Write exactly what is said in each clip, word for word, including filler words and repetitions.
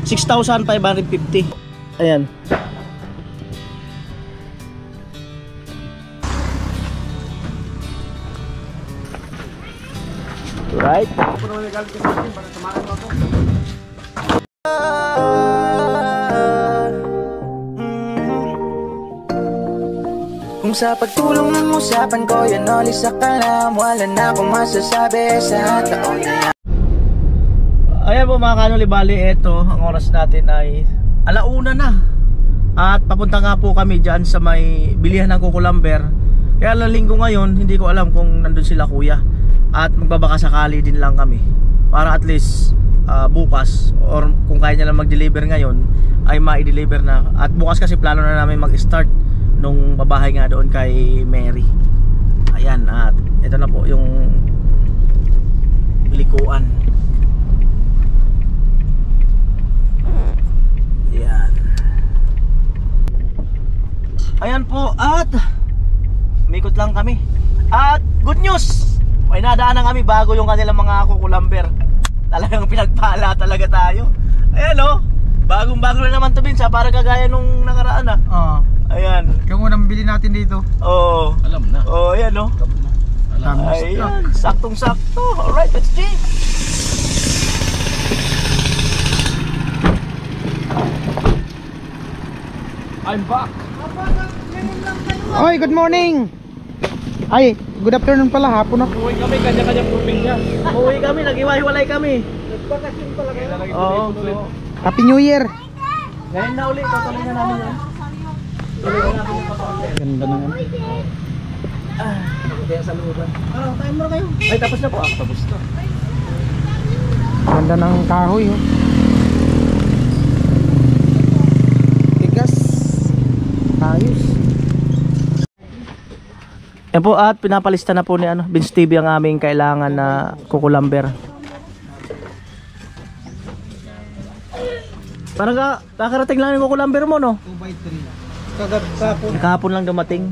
six thousand five hundred fifty. Ayan. Right? Kung sa pagtulong ng usapan ko, yan all isa ka lang. Wala na akong masasabi sa taon na. Ayan po mga kanuli, bali eto, ang oras natin ay alauna na. At papunta nga po kami dyan sa may bilihan ng kukulamber. Kaya lang linggo ngayon, hindi ko alam kung nandun sila kuya. At magbabaka sakali din lang kami para at least uh, bukas, or kung kaya niya lang mag-deliver ngayon, ay ma-deliver na. At bukas kasi plano na namin mag-start nung babahay nga doon kay Mary. Ayan, at ito na po yung likuan. Ayan. Ayan po, at umikot lang kami. At good news, may nadaanan kami bago yung kanilang mga kukulamber. Talagang pinagpala talaga tayo. Ayan o, bagong bago na naman to, Vince, para kagaya nung nakaraan ah. Oo. Ayan. Yung unang bili natin dito. Oo. Alam na. Oo, ayan o. Alam. Ayan, saktong sakto. Alright, let's see. I'm back. Oy, good morning. Ay, good afternoon pala, hapon na. Uwi kami, kanya-kanyang probinsya. Uwi kami, nag-iwalay kami. Nagbakasyon pala kayo. Oo. Happy New Year. Ngayon na ulit, patuloy na namin yan. Tuloy na namin yung kapatid. Ganda naman. Ah, kaya sa looban. Ano, tayo muna kayo. Ay, tapos na po. Ah, tapos na. Ganda ng kahoy, oh. Tigas. Ayos. Yan po, at pinapalista na po ni ano, Vince T V ang aming kailangan na kukulamber. Parang ka, kakarating lang yung kukulamber mo, no? two by three. Kagapon. Kahapon lang dumating.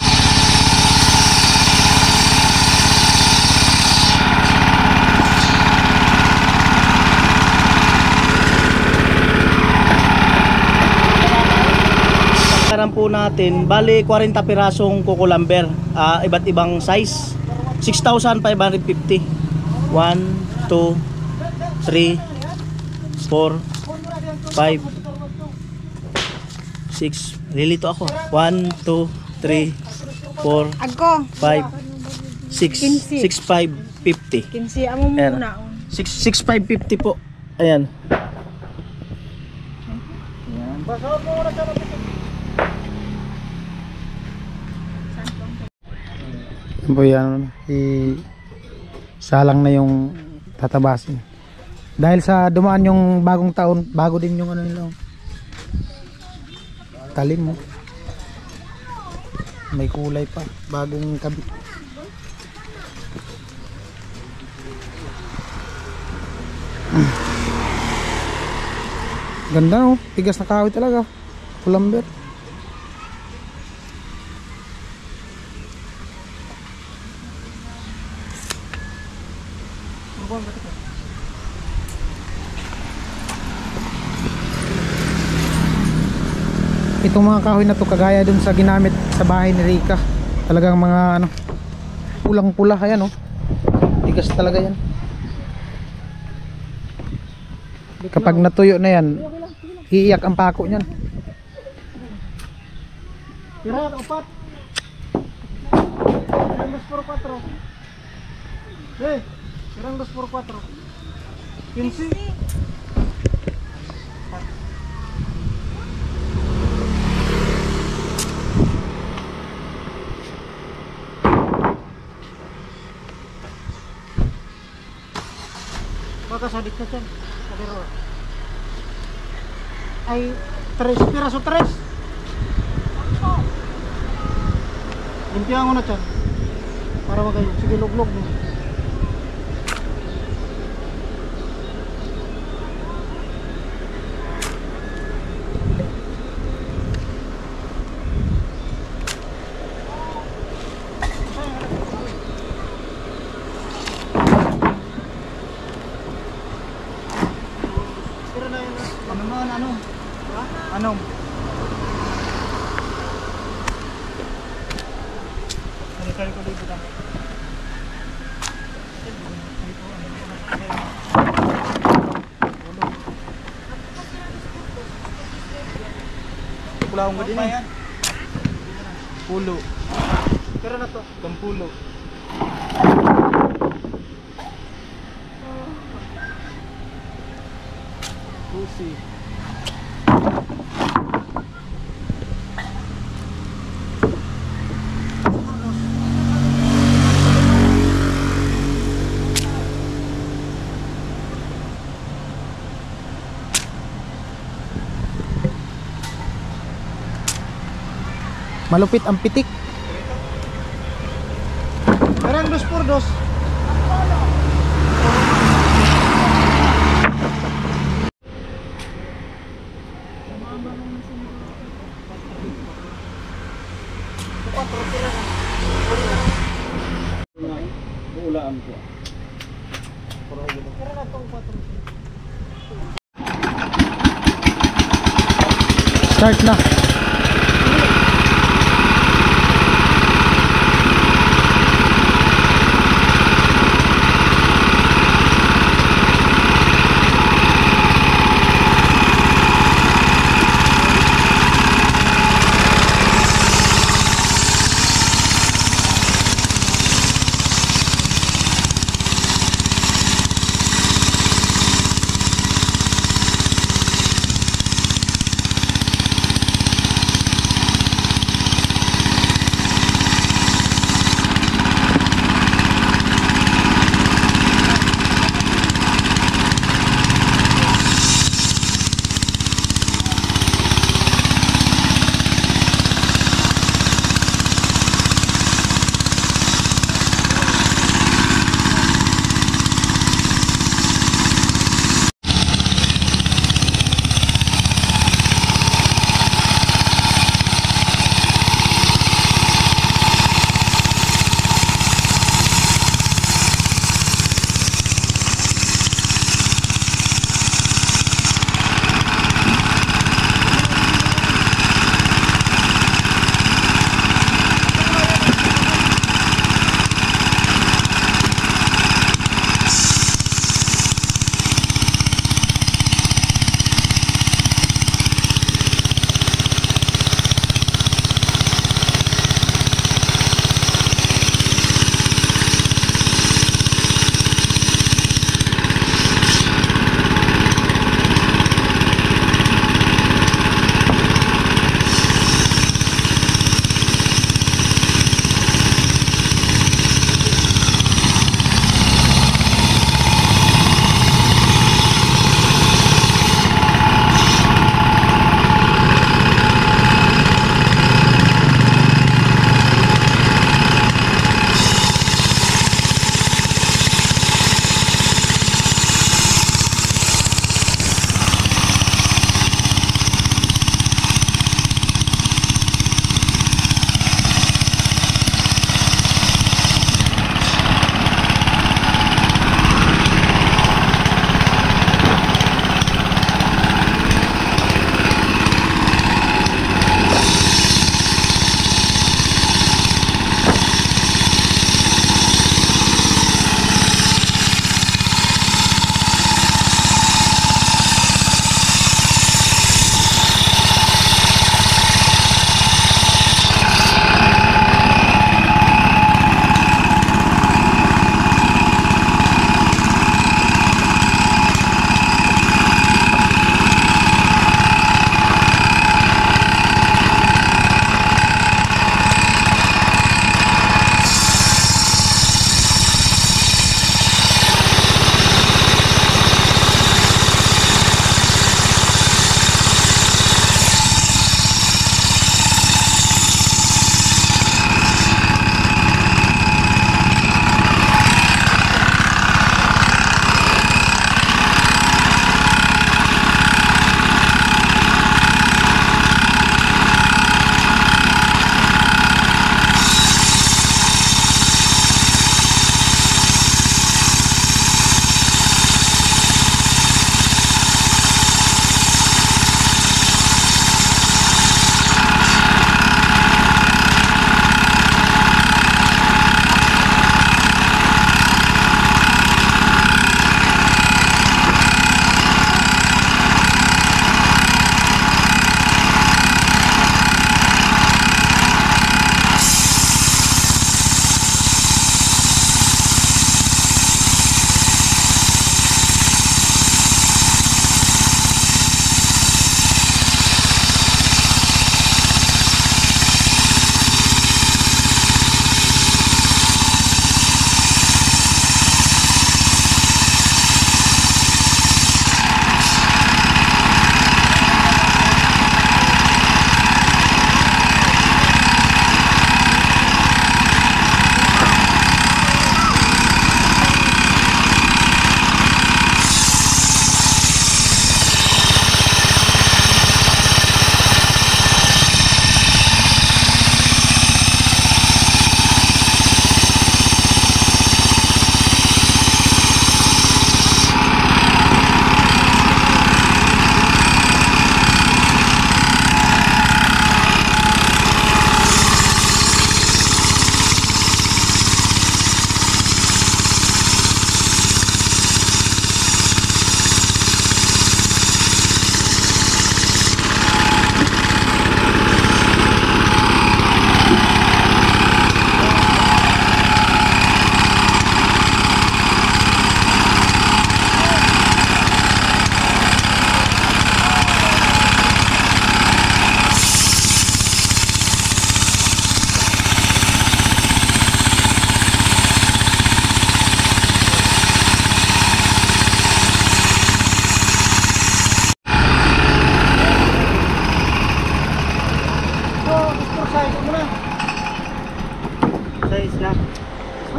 Karan po natin, bali forty pirasong kukulamber, uh, iba't ibang size. six thousand five hundred fifty. one, two, three, four, five, six. Lilito ako. one, two, three, four, five, six. six, five, fifty. Kinsi amo muna. six, five, fifty po. Ayan. Ayan. Po yan, i-salang na yung tatabasin. Dahil sa dumaan yung bagong taon, bago din yung ano nila. Talim mo. May kulay pa, bagong kabit. Ganda, oh, tigas na kahoy talaga. Kulamber. Itong mga kahoy na to kagaya dun sa ginamit sa bahay ni Rica. Talagang mga ano, pulang-pula, ayan oh. Tigas talaga yan. Kapag natuyo na yan, iiyak ang pako niyan. Tira, upat. Tirang dos por cuatro. Eh, tirang dos por cuatro. quince. Makasadik na dyan. Kadero. Ay, tres. Piraso tres. Limpihan ko na dyan. Para magayon. Sige, luglog mo. Tira na yun. Ano mo, ano? Ano? Ano ko dito lang? Pulau mo din eh. Pulo. Pero na to, Kampulo. Pusi. Malupit ang pitik. Karang dos por dos. Ulaan ko. Start na.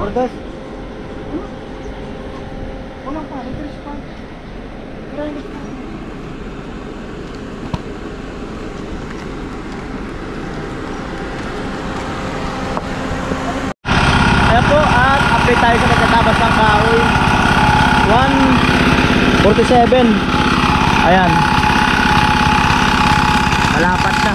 Lourdes? Wala pa, nag-release pa. Nag-release pa. Ayan po, at update tayo sa nagtatabas ng kahoy. one forty-seven. Ayan. Malapat na.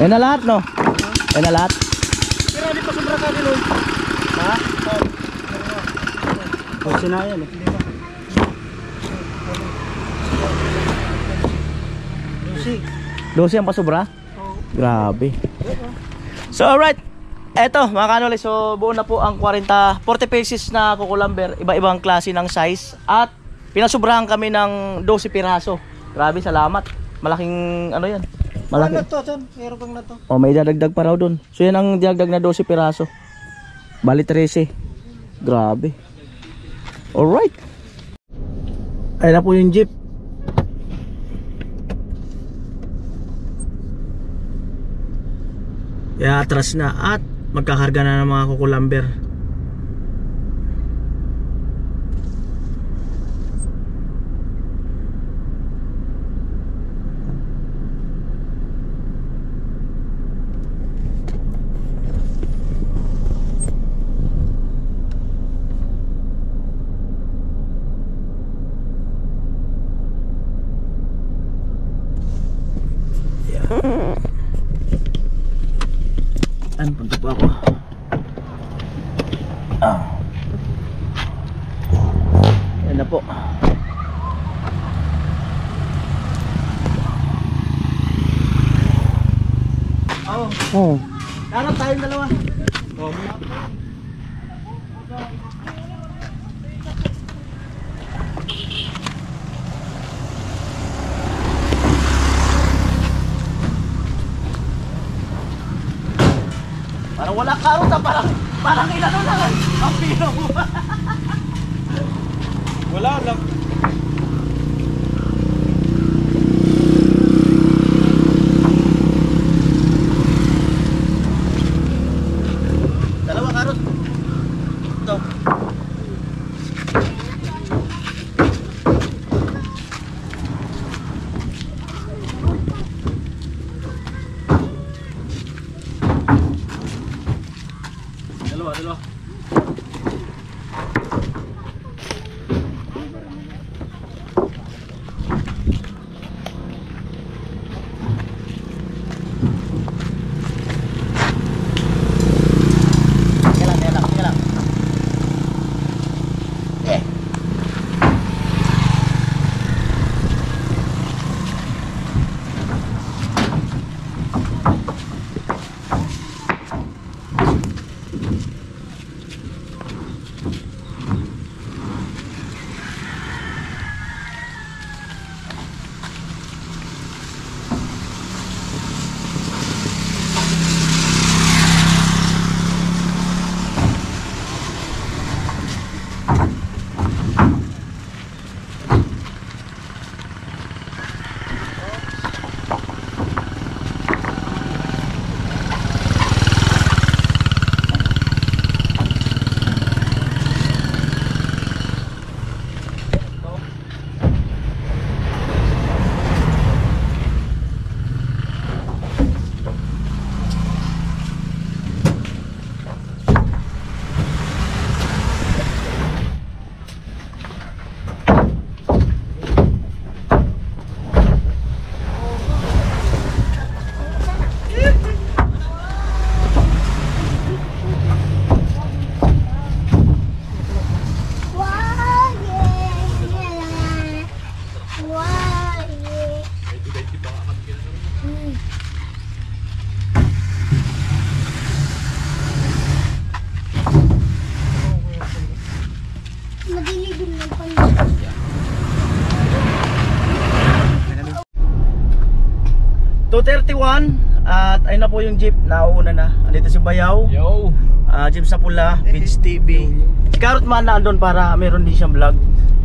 Ayun na lahat, no? Ayun na lahat. Pero hindi pa sobra ka din. Ha? Oh, sinayan eh. Dosi ang pasobra? Grabe. So alright. Eto mga kanoli, so buo na po ang forty, forty pieces na kukulamber. Iba-ibang klase ng size. At pinasubrahan kami ng twelve piraso. Grabe, salamat. Malaking ano yan. Malaki. Ano to, son? Meron kang na to. Oh, may dadagdag pa raw dun. So yan ang dadagdag na twelve piraso. Bali thirteen. Grabe. Alright. Ayun na po yung jeep. Kaya atras na at magkakarga na ng mga kukulamber. Ano, punta po ako. Ah. Yan na po. Oh, Oh. harap tayong dalawa. Oh. Parang wala karot ah, parang parang ilano lang ang pino mo. Wala lang. Dalawa karot. Ito. Dalawa, dalawa. Teka lang, teka lang, teka lang. Eh. two thirty-one at ayun na po yung jeep, nauuna na. Andito si Bayaw, Yo. uh, jeep sa pula, Vince T V. Si Carrot Man na andun para meron din siyang vlog.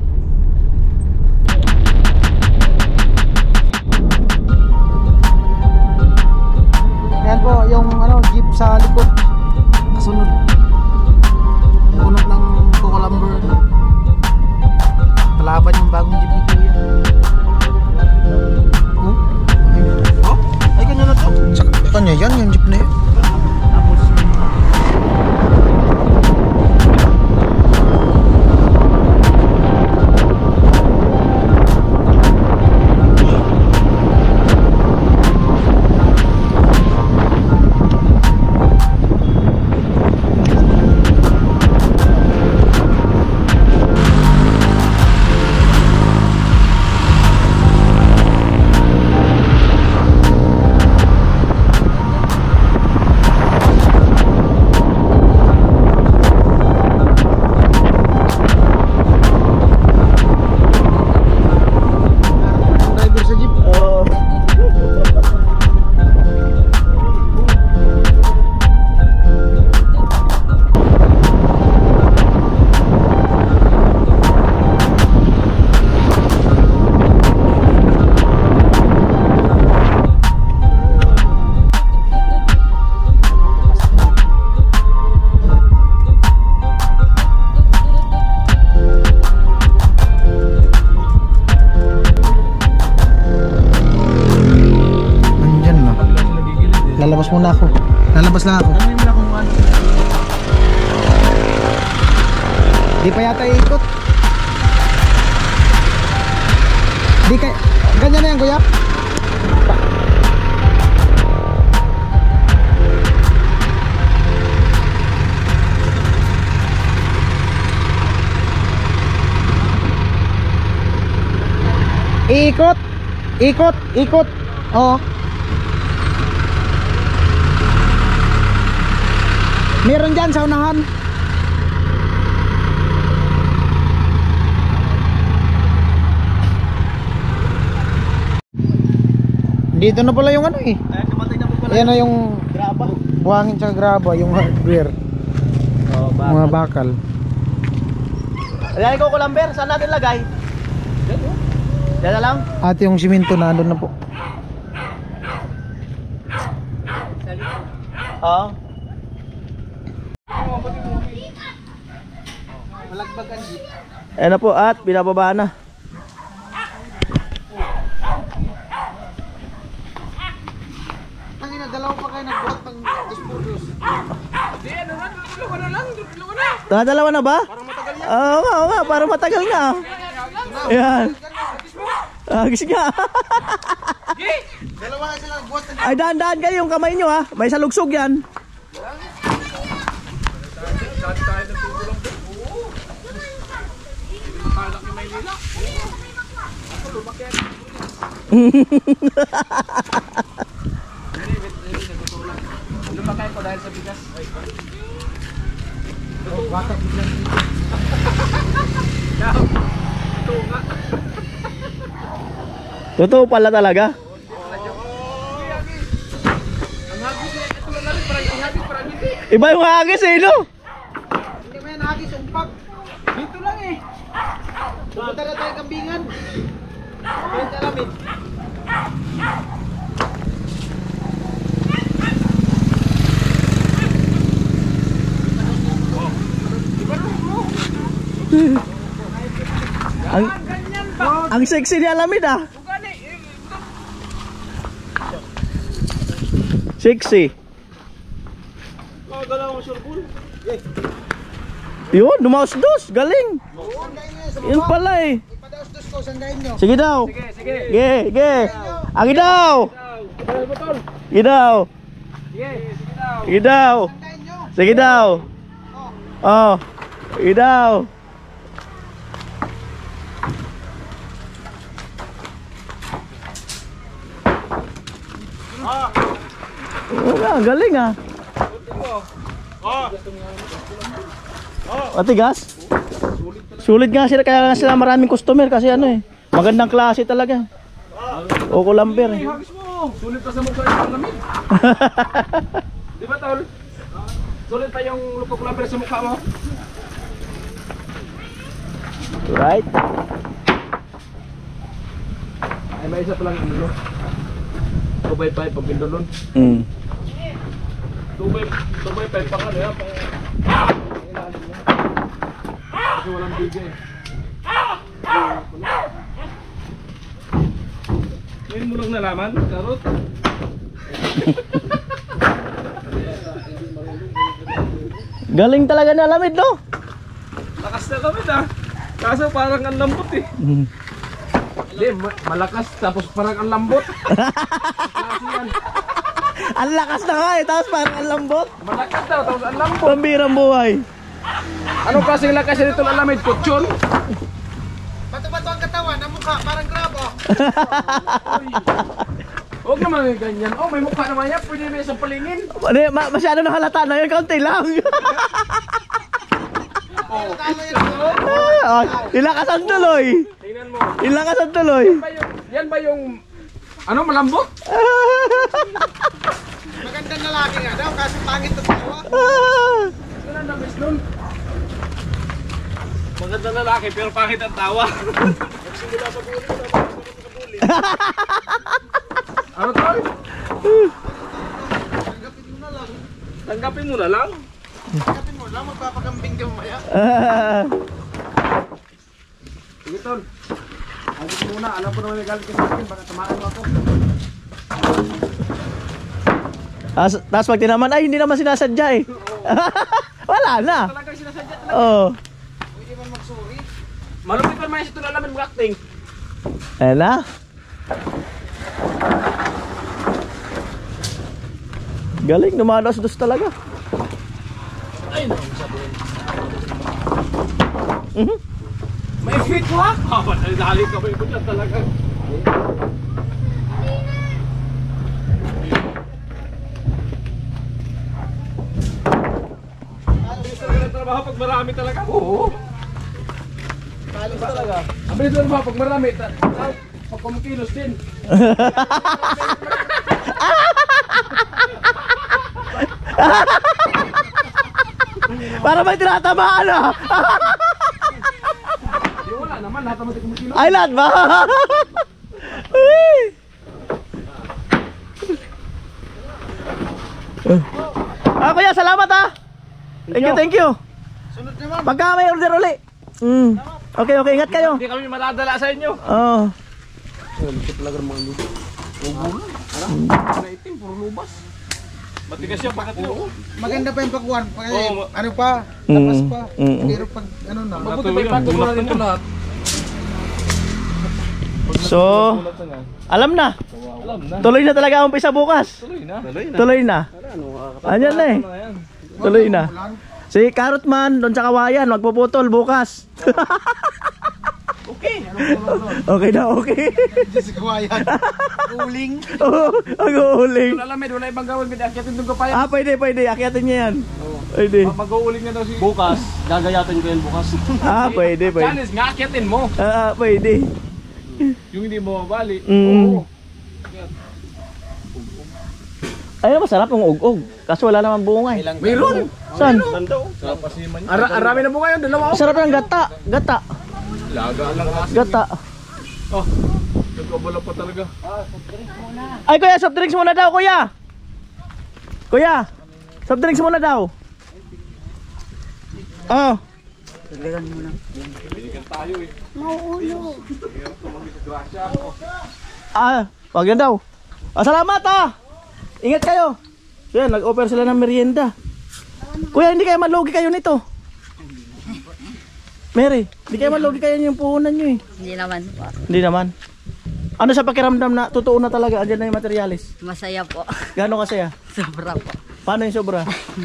Yan po, yung ano, jeep sa likod. Kasunod. Unod ng kukulamber. Kalaban yung bagong jeep ni Kuya. Oh? Oh? Ay, kanya na to? Kanya yan, yung jeep na yun. Tapos lalabas muna ako. Lalabas lang ako. Tanungin mo lang kung ano. Di pa yata iikot. Di kay ganyan na yan, kuya. Ikot. Ikot, ikot. Oo. Meron dyan sa unahan. Dito na pala yung ano eh. Ay, namatay na po pala. Ayan na yung Graba. buhangin sa graba, yung hardware, Oh, mga bakal. Ayan ko kulamber, saan natin lagay? Diyan na lang. At yung simento na andun na po. Oo. Ayan na po at binababa na. Ang ina, dalawa pa kayo nagbuhat pang dispurdos. Di, ano na, dalawa na lang, dalawa na. Ah, dalawa na ba? Parang matagal yan. Oo nga, oo nga, para matagal na. Ayan. Agis nga. Dalawa na sila nagbuhat. Ay, daan-daan kayo yung kamay nyo ha. May salugsog yan. Dati tayo nagtutulong doon. Oo. Kalak ni Maynila. Ako, lumaki yan. Lumaki ko dahil sa bigas. Bata biglang dito. Ito nga. Totoo pala talaga. Ang hagis eh, ito lang namin, parang yung hagis, parang hindi. Iba yung hagis eh, no? Hindi mo yan hagis, umpak. Dito lang eh. Pupunta na tayo kambingan. Pwede alamin. Ang, ang sexy ni Alamid ah. Sexy. Yun, dumaos-dos. Galing. Yun pala eh. Ipadaos-dos ko, sanggain nyo. Sige daw. Sige, sige. Ge, ge. Agi daw. Botol, botol. Sige daw. Sige, sige daw. Sige daw. Sanggain nyo. Sige daw. Oh. Sige daw. Wala, galing ah. Matigas? Sulit nga sila, kaya nga sila maraming customer kasi ano eh. Magandang klase talaga. O kulamber eh. Hagis mo. Sulit pa sa mukha yung palamig. Di ba, tol? Sulit pa yung lupa-kulamber sa mukha mo. Right? Ay, may isa palang ilo. two by five pag pindulon. Mm. two by five pang ano yan, pang ilalim niya. Kasi walang bigay eh. Ngayon mo lang nalaman, Karot? Galing talaga na Alamid, no? Lakas na kami ah. Kaso parang ang lambot eh. Mm. Hindi, ma- malakas tapos parang ang lambot. Klase yan. Ang lakas na nga eh, tapos parang ang lambot. Malakas daw tapos ang lambot. Pambirang buhay. Anong klaseng lakas yan ito lalamid? Kutsyon? Bato-bato ang katawan, ang mukha, parang grabo. Huwag naman yung ganyan. Oh, may mukha naman yan. Pwede may isang palingin. Ano, ma masyado nakalata na yun, kaunti lang. Oh. Ah, ilakasan tuloy. Tingnan mo. Ilakasan tuloy. Yan ba yung, yan ba yung ano, malambot? Magandang lalaki nga daw, kaso pangit na tawa. Ano na miss nun? Magandang lalaki pero pangit ang tawa. Nagsimula sa bully, bully. Ano tol? Tanggapin mo na lang. Kapin mo lang, magpapakambing ka mamaya. Ah, Sige tol. Agad muna, alam ko naman may galit ka sa akin, baka tamaan mo ako. Tapos, tapos pag tinaman, ay hindi naman sinasadya eh. Wala na. Talagang sinasadya talaga. Oo. Pwede man magsuri. Malupit pa naman ito nalaman mo acting. Ayan na. Galing, dumados-dos talaga. Ay, naku, sabihin. Mhm. May fit mo ha? Ah, dali ka ba yung dyan talaga? Ang bilis talaga ng trabaho pag marami talaga. Oo. Talis talaga. Ang bilis ng trabaho pag marami. ta- ta- Pag kumikilos din. Para may tinatamaan ah. Di wala naman, lahat naman di kumikilos. Ay, lahat ba? Ay. Ah, kuya, salamat ah. Thank you, thank you. Sunod naman. Pagka may order uli. Mm. Okay, okay, ingat kayo. Hindi kami madadala sa inyo. Oh. Ito talaga ng mga lubas. Ubulan. Ano? Na itim, puro lubas. Matigas siya, bakit ito? Maganda pa yung pagkuhan. Pag, Oo, ma- ano pa, Mm, tapas pa. mm. Pero pag ano na. Mabuti pa yung pagkukulan nito lahat. So, alam na. Alam na. Tuloy na talaga ang umpisa bukas. Tuloy na. Tuloy na. Tuloy na. Andyan na eh. Tuloy na. Si Carrot Man, doon sa kawayan, magpuputol bukas. Okay. Okay na, okay. Hindi sa kawayan. Uling. Oo, mag-uuling. Wala lamed, wala ibang gawin. Pwede akyatin doon ka pa yan. Ah, pwede, pwede. Akyatin niya yan. Pwede. Mag-uuling na daw si... Bukas. Gagayatin ko yan bukas. Ah, pwede, pwede. Challenge nga, akyatin mo. Ah, pwede. Yung hindi mo mabali. Mm. Oo. Ay, masarap yung ug-ug. Kaso wala naman bunga eh. Mayroon. Saan? Sarap pa si man. Ara arami na po ngayon, dalawa. Masarap ng gata. Gata. Laga lang kasi. Gata. Oh. Nagkabala pa talaga. Ay, kuya, soft drinks muna daw, kuya. Kuya, soft drinks muna daw. Oh. Binigyan tayo eh. Ah, wag yan daw. Ah, salamat ah. Ingat kayo. So yan, nag-offer sila ng merienda. Kuya, hindi kayo malugi kayo nito. Mary, hindi kayo malugi kayo yung puhunan nyo eh. Hindi naman po. Hindi naman. Ano sa pakiramdam na totoo na talaga, andyan na yung materialis? Masaya po. Gano'n kasaya? Sobra po. Paano yung sobra?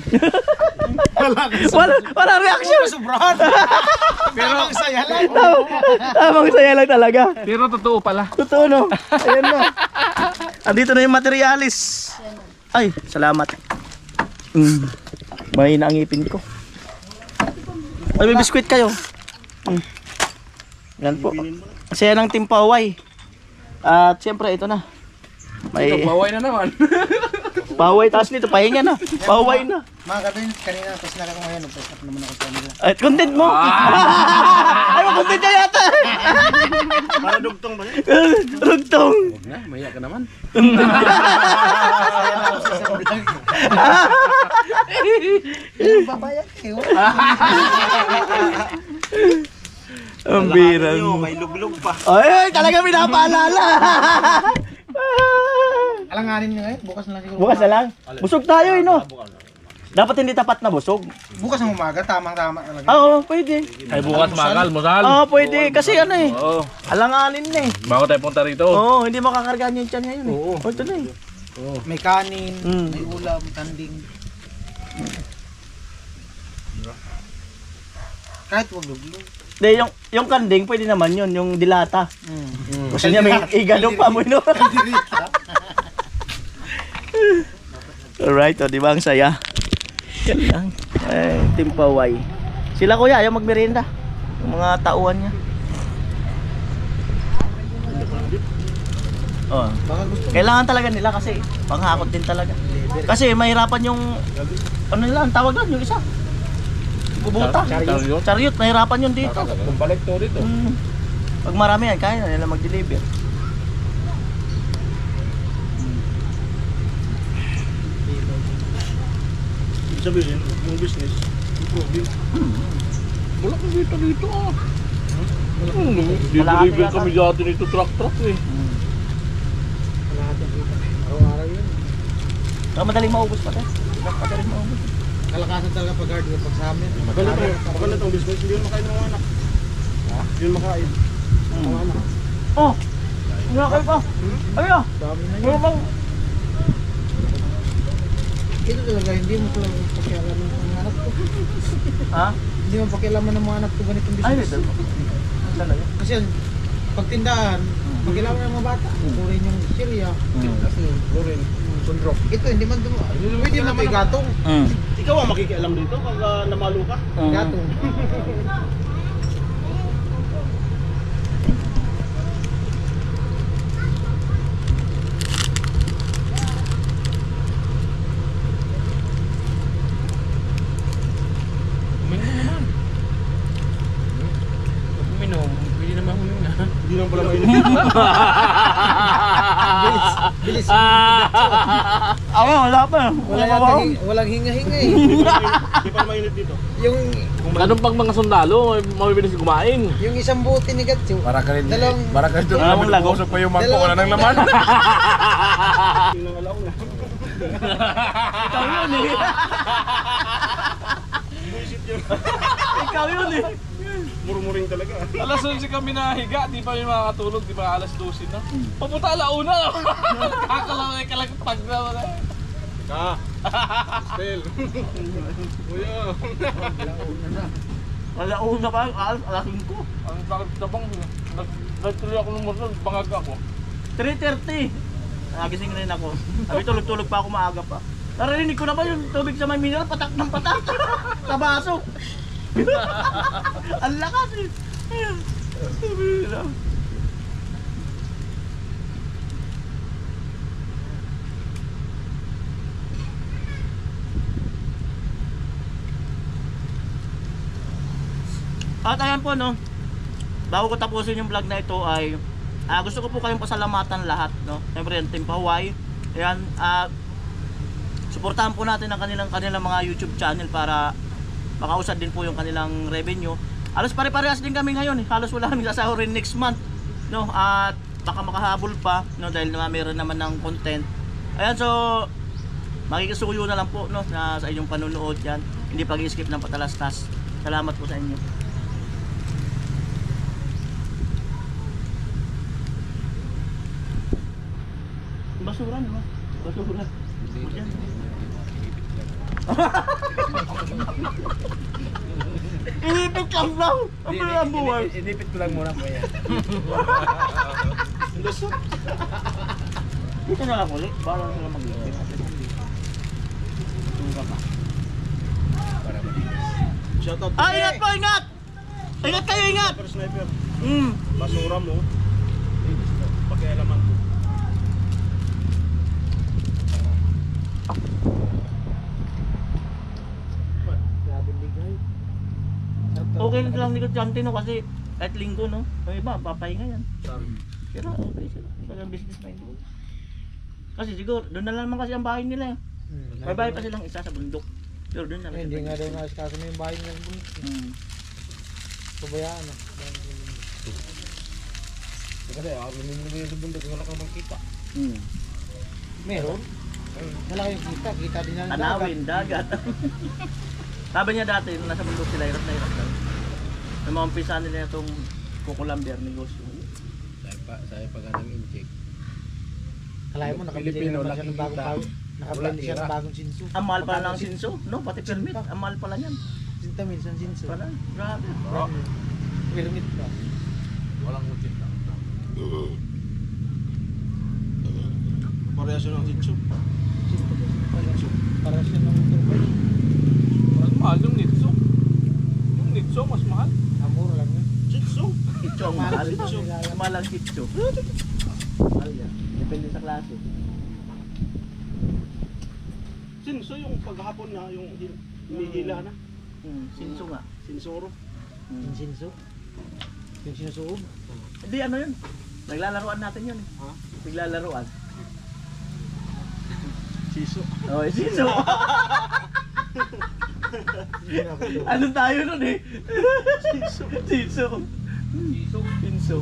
wala, wala reaction. Sobrahan. Pero ang saya lang. Tamang saya lang talaga. Pero totoo pala. Totoo no? Ayan na. Andito na yung materialis. Ay, salamat. Mm. May naangipin ko. Ay, may biskwit kayo. Mm. Yan po. Kasi yan ang timpaway. At siyempre ito na. May Baway na naman. paway taas nito. Pahinga na. Paway na. Mga kabin, kanina, tapos naka ko ngayon. Nag-press up naman ako sa kanila. Ay, content mo. Ay, content niya yata. Para dugtong ba yun? Rugtong. Na, maya ka naman. Saya na ako sa isang vlog. Yung babayag eh. Ang birang mo. May luglog pa. Ay, talaga pinapaalala. Alanganin nyo ngayon, bukas na lang siguro. Bukas na lang. Busog tayo eh, no? Dapat hindi tapat na busog. Bukas ng umaga, tamang-tama talaga. Oo, pwede. Ay bukas magal, musal. Oo, pwede. Kasi ano eh. Oo. Alanganin na eh. Bago tayo punta rito. Oo, hindi makakargaan yung tiyan ngayon eh. Oo. Oh, ito na eh. May kanin, Mm. may ulam, tanding. Kahit wag luglog. Hindi, yung, yung kanding, pwede naman yun. Yung dilata. Mm. Gusto niya may igano pa mo, no? Alright, o, di ba ang saya? Yan lang. Eh, timpaway. Sila kuya, ayaw magmerienda. Yung mga tauhan niya. Oh. Kailangan talaga nila kasi panghakot din talaga. Kasi mahirapan yung ano nila, ang tawag doon, yung isa. Bubuta. Chariot. Chariot, mahirapan yun dito. Kung balik to dito. Mm. Pag marami yan, kaya na nila mag-deliver. Sabihin, yung business, yung problem. Wala kang dito dito ah. Hmm, di-deliver kami dati nito truck-truck eh. Araw-araw yun. Baka madaling maubos pa tayo. Baka madaling maubos. Kalakasan talaga pag hardware pag sa amin. Maganda to, maganda tong business, hindi yun makain ng mga anak. Ha? Hindi yun makain. Ng mga anak. Oh! Wala kayo pa! Ayun! Dami na Wala yun. bang... Ito talaga, hindi mo talaga pakialaman ng mga anak ko. Ha? Hindi mo pakialaman ng mga anak ko ganitong Ay, business. ito. Talaga? Kasi yan, pag tindahan, pakialaman ng mga bata. Kukurin yung sirya. Kasi, Lorin. sundrok. Ito, hindi man dumo. Pwede man may gatong. Mm. Ikaw ang makikialam dito pag uh, namalo ka. Gatong. Uminom, pwede naman humingi na. Hindi naman pala mainit. Bilis. Bilis. Ako, wala pa. Wala yata, hi- walang hinga-hinga eh. Hindi pala mainit- Hindi pala mainit dito. Yung Ganun pang mga sundalo, mabilis kumain. yung isang buti ni Gatsu. Para ka rin, Dalawang para ka rin doon Dalawang namin lago. usap pa yung mangkok, Dalawang wala nang laman. Tingnan alaw na. Ikaw yun eh. Buisit yun. Ikaw yun eh. Murmuring talaga. Alas onse kami nahiga, di pa may makakatulog, di ba alas dose na. Papunta alauna. Kakalaway ka lang pag na. Ka. Stel. Kuya. Wala una pa, alas alasin ko. Ang bakit tabang nagtuloy ako ng motor, bangag ako. three thirty. Nagising rin ako. Sabi tulog-tulog pa ako maaga pa. Narinig ko na ba yung tubig sa may mineral, patak ng patak. Sa baso. Ang lakas eh. Sabi na. At ayan po no, bago ko tapusin yung vlog na ito ay ah, gusto ko po kayong pasalamatan lahat no. Siyempre yung Team Hawaii. Ayan, ah suportahan po natin ang kanilang kanilang mga YouTube channel para makausad din po yung kanilang revenue. Halos pare-parehas din kami ngayon eh. Halos wala kaming sasahurin next month no, at baka makahabol pa no dahil na meron naman ng content. Ayan, so makikisuyo na lang po no na sa inyong panunood yan. Hindi pag-i-skip ng patalastas. Salamat po sa inyo. Basura naman. Basura. Yan. Inipit lang lang. Ang pala ang buhay. Inipit ko lang muna po yan. Dito na lang ulit. Para sila mag-iipit. Tura pa. Para malinis. Shoutout to Ah, ingat po, ingat! Ingat kayo, ingat! Sniper, sniper. Mm. Basura mo. Pakialaman ko. Grabe bigay. Okay lang ni Constantino kasi kahit linggo no. Yung iba, papahinga yan. Sorry. Pero okay sila. Talagang business minded. Kasi siguro, doon na lang naman kasi ang bahay nila eh. Hmm. May bahay pa silang isa sa bundok. Pero doon na lang. Eh, hindi nga daw maaskaso mo yung bahay niya. Hmm. Pabayaan ah. Kasi ah, minimum yung sa bundok, wala kang makita. Hmm. Meron. Wala kayong kita. Kita din ang dagat. Tanawin, dagat. Sabi niya dati, nung nasa bundok sila, hirap na hirap daw. Nung mga umpisa nila itong kukulamber negosyo. Saya pa, saya pa ganang incheck. Kalahin mo, nakabili Pilipino, naman siya ng nakikita. bagong bago. Nakabili Wala siya ng tira. bagong sinso. Ang mahal pala ng sinso, no? Pati permit, ang mahal pala niyan. Sinta minsan sinso. Pala, grabe. Permit pa. Walang motif na. Parehas yun ang sitso. Para siya ng turbay. Mas mahal yung Nitso. Yung Nitso mas mahal. Amor lang yun. Sitso? Kitso ang mahal. Ang mahal ang kitso. Mahal yan. Depende sa klase. Sinso yung paghapon na, yung hin- hinihila na. Hmm, sinso nga. Sinsoro. Hmm. Yung sinso. Yung sinusuog. Hindi, ano yun? Naglalaruan natin yun eh. Ha? Naglalaruan. Siso. Oh, eh, sinso. Ano tayo nun eh? Sinso. Sinso. Sinso. Sinso.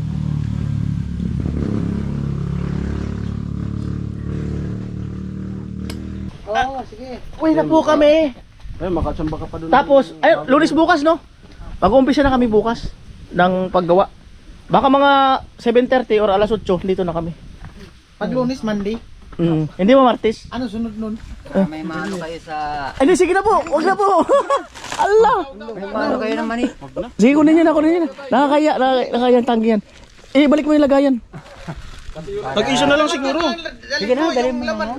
Oo, sige. Uwi na po kami. Ay, makatsamba ka pa doon. Tapos, ay, lunes bukas, no? Mag-uumpisa na kami bukas ng paggawa. Baka mga seven thirty or alas eight dito na kami. Pag Lunes, Monday. Mm. Hindi mo Martes? Ano sunod nun? May maano kayo sa... Ay, di, sige na po. Huwag na po. Allah. May maano kayo naman eh. Sige, kunin yan, kunin yan. Nakakaya, nakakaya, nakakaya ang tanggihan. Eh, balik mo yung lagayan. Tag-isa na lang siguro. Sige na, dali mo naman.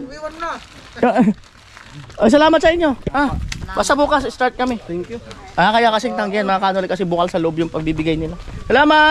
Ay, salamat sa inyo. Ah, basta bukas, start kami. Thank you. Ah, kaya kasing tanggihan, mga kanoli, kasi bukal sa loob yung pagbibigay nila. Salamat!